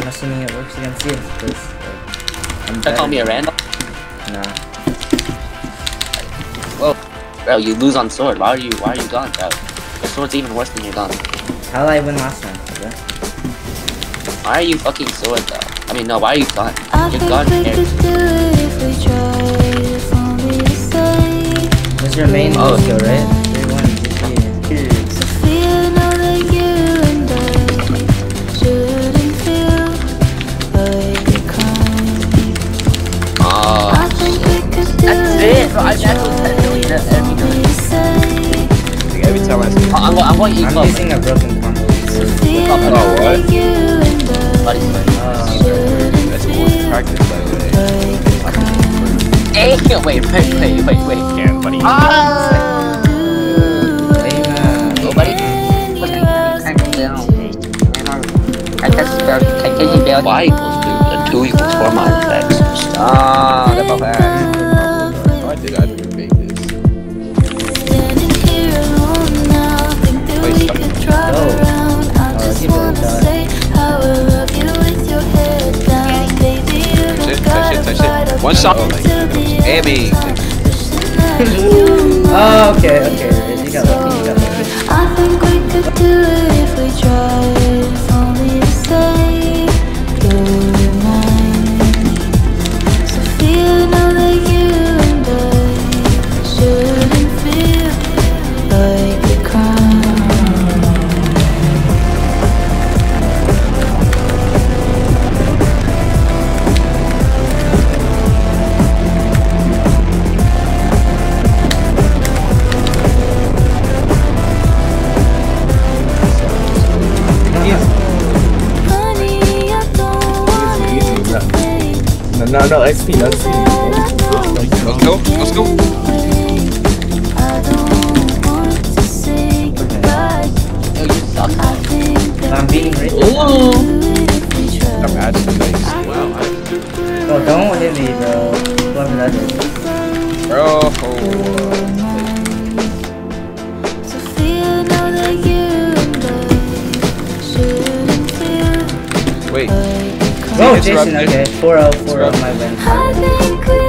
I'm assuming it works against you because I'm Don't call me a random. Nah. Whoa, bro, you lose on sword. Why are you gone, bro? Your sword's even worse than your gun. How did I win last time, bro? Why are you fucking sword though? I mean, no, why are you gun? Your gun What's your main skill, right? 3, 1, 2, 3. That's it, bro. I've never said really that every time I see I'm going to eat I'm using a broken combo. oh, what? That's cool practice, by the way. Hey, wait. Yeah, buddy. Nobody. Y equals 2 equals 4 minus X. Stop. Oh, I didn't make this. Wait, stop. Touch it. One shot. Amy. Oh, okay. You got lucky. I think we could do it if we tried. If only you say you're mine. Sophia, know that you and I shouldn't feel like a crime. No, XP, let's go. I'm beating Rich. I'm mad nice. Wow. Oh, don't hit me, bro. Whoever that is. Bro. Wait. Oh, Jason, okay. 4-0, my win.